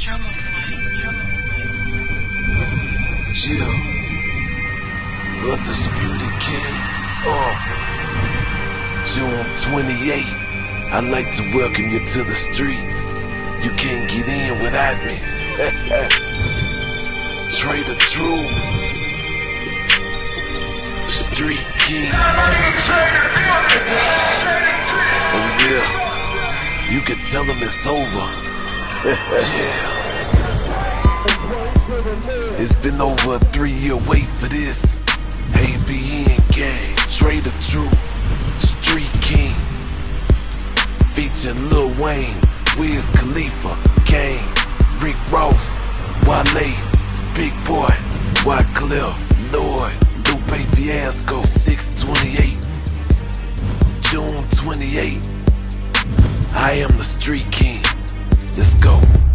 Chill, undisputed king. June 28. I'd like to welcome you to the streets. You can't get in without me. Trae the True, street king. Oh yeah, you can tell them it's over. Yeah. It's been over a 3-year wait for this. ABN gang, Trae the True, street king. Featuring Lil Wayne, Wiz Khalifa, Gang, Rick Ross, Wale, Big Boy, Wyclef, Lloyd, Lupe Fiasco. 6/28, June 28. I am the street king. Let's go.